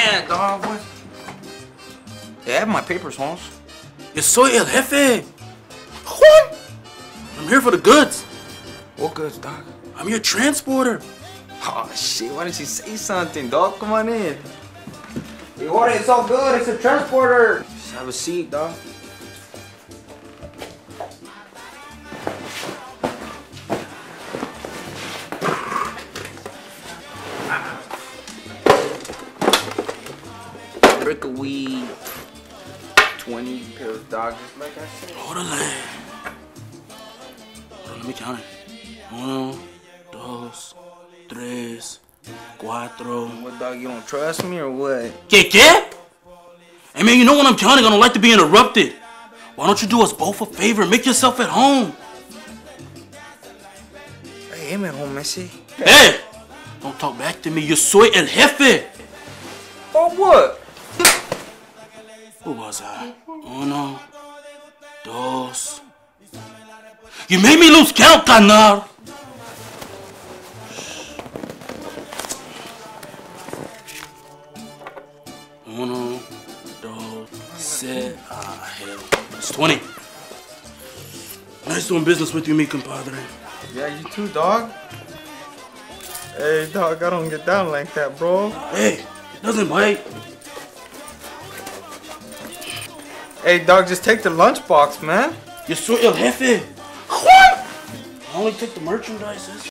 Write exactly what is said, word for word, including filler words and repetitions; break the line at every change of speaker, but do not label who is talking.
Man, dog, what? Yeah, I have my papers, Holmes.
Yo soy el jefe. Juan! I'm here for the goods.
What goods, dog?
I'm your transporter.
Oh, shit, why didn't you say something, dog? Come on in. Hey, Juan, it's all good. It's a transporter. Just have a seat, dog. Brick of weed, twenty pair of dodgers, like I said.
Hold on, hold on, let me count it. Uno, dos, tres, cuatro.
What, dog, you don't trust me or what?
¿Qué, qué? Hey, man, you know when I'm counting, I don't like to be interrupted. Why don't you do us both a favor and make yourself at home?
Hey, I'm at home, Messi.
Hey! Don't talk back to me. Yo soy el jefe.
Oh, what?
Who was I? Uno, dos. You made me lose count, carnal. Uno, dos, set. Ah, hell. It's twenty. Nice doing business with you, mi compadre.
Yeah, you too, dog. Hey, dog, I don't get down like that, bro.
Hey, it doesn't bite.
Hey, dog, just take the lunchbox, man.
Yo soy el jefe. Juan! I only take the merchandise.